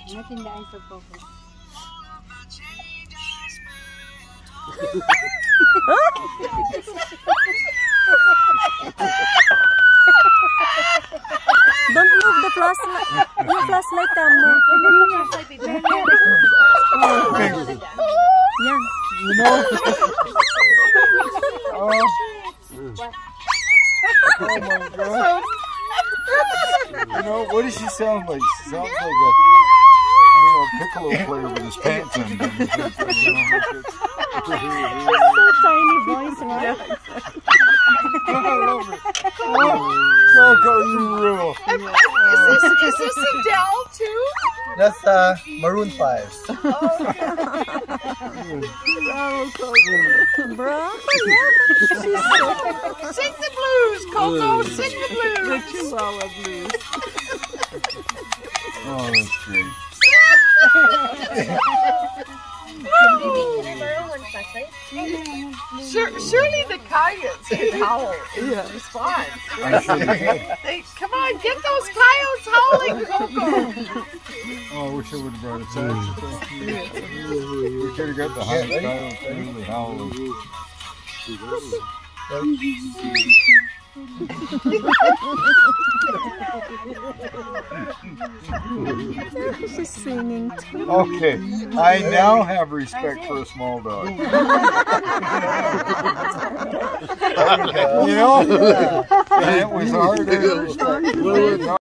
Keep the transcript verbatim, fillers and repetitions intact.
Not in the eyes of Coco. Don't move the flashlight. Yung flashlight tamo. Yan. You know? Oh. Oh my God. You know, what does she sound like? She sounds like a, I don't know, a piccolo player with his pants undone. So tiny voice, right? I love it. Oh, Coco, you rule. Is this, is this Adele too? That's uh, Maroon five. Bravo, Coco. Bravo, yeah. Sing the blues, Coco. Sing the blues. The Chihuahua blues. Oh, that's great. Sure, surely the coyotes can howl in response. I'm sure they can. They, come on, get those coyotes howling, Coco. Oh, I wish I would have brought a saxophone. We could have got the high coyotes really howling. She's singing too. Okay, I now have respect for a small dog. You know? And it was hard to respect.